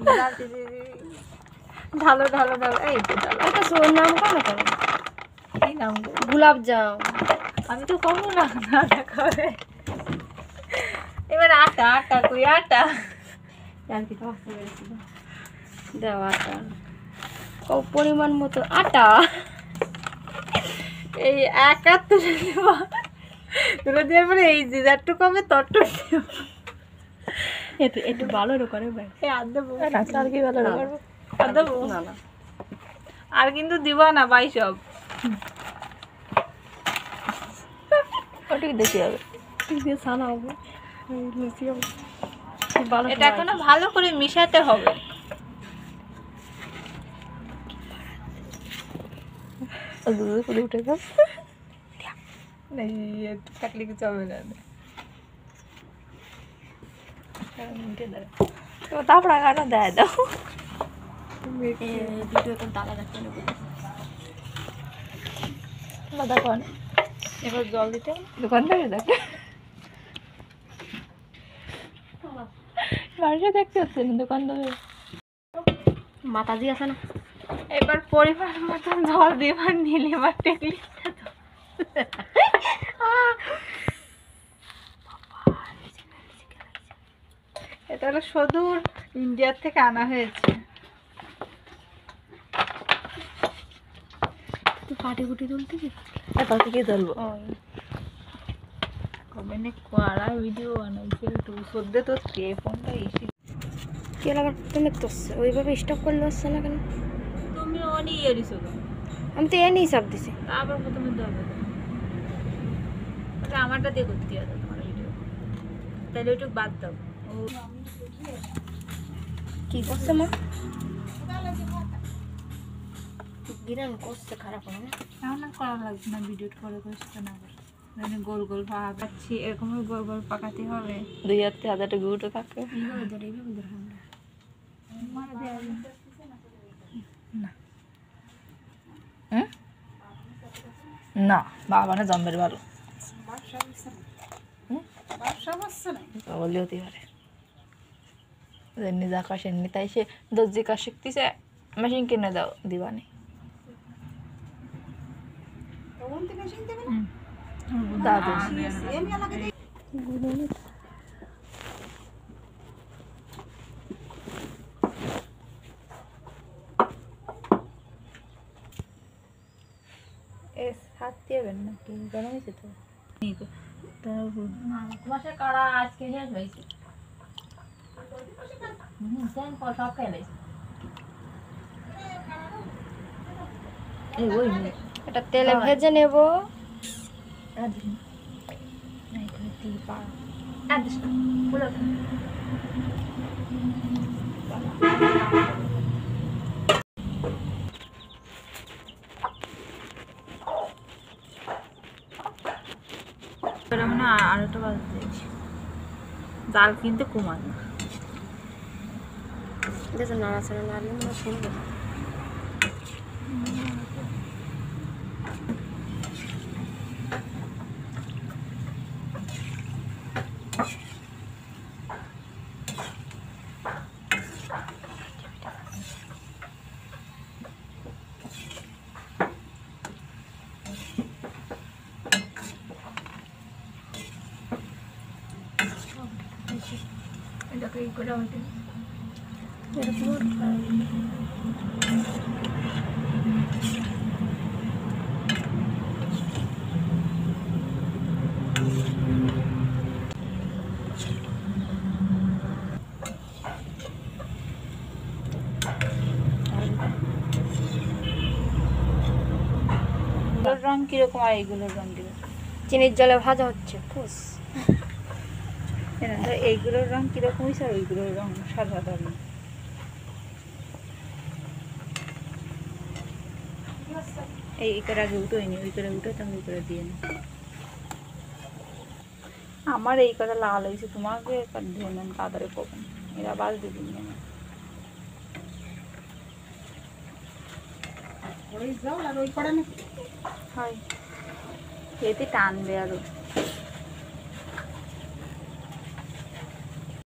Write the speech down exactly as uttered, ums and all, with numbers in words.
ঢালো ঢালো ঢালো এই তো ঢালো এটা সোর নাম কেন করে কি নাম গোলাপ জাম আমি তো কমো না না করে এবার আটা আটা কই আটা আর কি তো দাও আটা ও পরিমাণ মতো আটা এই একা তুলে দেওয়া তুলে দেওয়ার পরে এই যে যারটু কমে তরটু একটু একটু ভালো করে ভাই এই আর দেবো আর কি ভালো করবো আর দেবো না না আর কিন্তু দিবা না ভাই সব ওটা দেখি হবে ঠিক দিয়ে ছানা হবে লুচি হবে ভালো এটা এখনো ভালো করে মিশাতে হবে দুধ পুরো উঠে গেছে নেই থাকলে কিছু হবে না তো তারপর আগাটা দেয় দাও ভিডিও তো তালা রাখতে নেবো দোকান এবার জল দিতে দোকানদারে দেখ বাড়িতে দেখতে হচ্ছে না দোকানদারে মাতাজি আছে না এবার পরিমাণ মতন জল দিবার নিলে এবার টেকলি এটা হলো সুদূর ইন্ডিয়ার থেকে আনা হয়েছে তুই পাটি কুটি তুলতে কি এবার থেকে তুলবো কবে না কোয়ারা ভিডিও বানাইছে একটু সদ্যে তো কে ফোনটা এসে কে লাগার তুমি তো ওইভাবে স্টপ করলে হচ্ছে না কেন তুমি অনি ইয়ে দিছো তো আমি তো এ নিয়ে চাপ দিছি আবার প্রথমে দেবে ওটা আমারটা দিয়ে করতে হবে তোমার ভিডিও তাহলে একটু বাদ দাও কি করছে মা গিরান করছে খারাপ হয় না না করা লাগবে না ভিডিও করে করতে না মানে গোল গোল পাকাচ্ছি এরকম গোল গোল পাকাতে হবে দুই হাতে হাজারটা গুঁটো থাকে এইভাবে ধরে এইভাবে ধরে মারা দেওয়া না না বাবা না জম্বের ভালো বললে হতে পারে যেমনি যা কাশ এমনি তাই সে দর্জি কাজ শিখতেছে মেশিন কিনে দাও দিবানি দাদু হাত দিয়ে না কি গরম হয়েছে তো মাসে কারা আজকে শেষ হয়েছে হুম সেন পর সব খেলে এই ওই এটা তেলে ভেজে নেব নাই তো দিয়ে পা আদিস পুরো মানে আরেকটা বাজতে জাল কিন্তু কমান না দেখো নাড়াচাড়া নাড়লে মনে শুনবে এটাকে এই করে হইতে এরকম রং কিরকম আর এইগুলোর রং কিরকম চিনির জলে ভাজা হচ্ছে ফুস এইগুলোর রং কিরকম হয়েছে আর ওইগুলোর রং সাদা ধরনের এই করে আগে উঠোই নি ওই করে উঠো তাহলে ওই করে দিয়ে নি আমার এই কথা লাল হয়েছে তোমাকে দিয়ে নেন কাদারে কখন এরা বাজ দিয়ে দিন না হয় এতে টানবে আরো